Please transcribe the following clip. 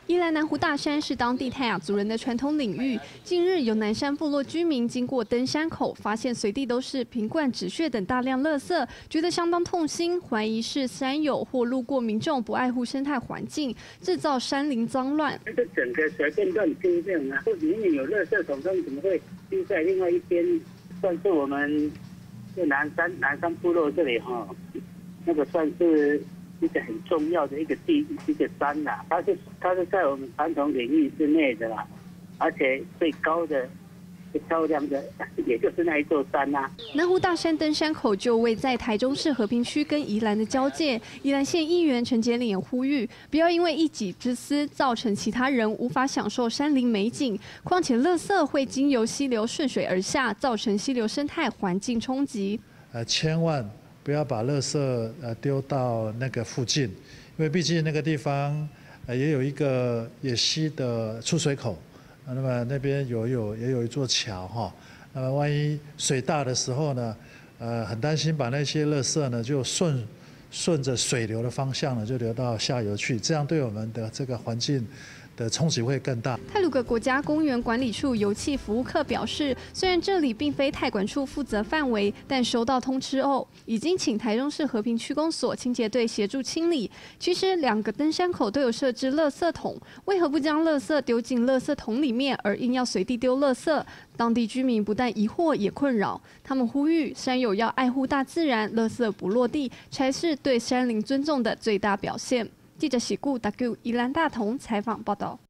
宜兰南湖大山是当地泰雅族人的传统领域。近日，有南山部落居民经过登山口，发现随地都是瓶罐、纸屑等大量垃圾，觉得相当痛心，怀疑是山友或路过民众不爱护生态环境，制造山林脏乱。 这整个随便乱丢这样啊，这明明有垃圾桶，他们怎么会丢在另外一边？算是我们这南山部落这里哈，那个算是一个很重要的一个山呐，它是在我们传统领域之内的啦，而且最高的、最漂亮的，也就是那一座山呐。 南湖大山登山口就位在台中市和平区跟宜兰的交界。宜兰县议员陈杰脸呼吁，不要因为一己之私，造成其他人无法享受山林美景。况且，垃圾会经由溪流顺水而下，造成溪流生态环境冲击。 千万不要把垃圾丢到那个附近，因为毕竟那个地方也有一个野溪的出水口，那么那边也有一座桥哈，那么万一水大的时候呢，很担心把那些垃圾呢就顺着水流的方向呢就流到下游去，这样对我们的这个环境的冲击会更大。 太鲁阁国家公园管理处油气服务课表示，虽然这里并非太管处负责范围，但收到通知后，已经请台中市和平区公所清洁队协助清理。其实2个登山口都有设置垃圾桶，为何不将垃圾丢进垃圾桶里面，而硬要随地丢垃圾？当地居民不但疑惑也困扰，他们呼吁山友要爱护大自然，垃圾不落地才是对山林尊重的最大表现。记者喜顾 W 宜兰大同采访报道。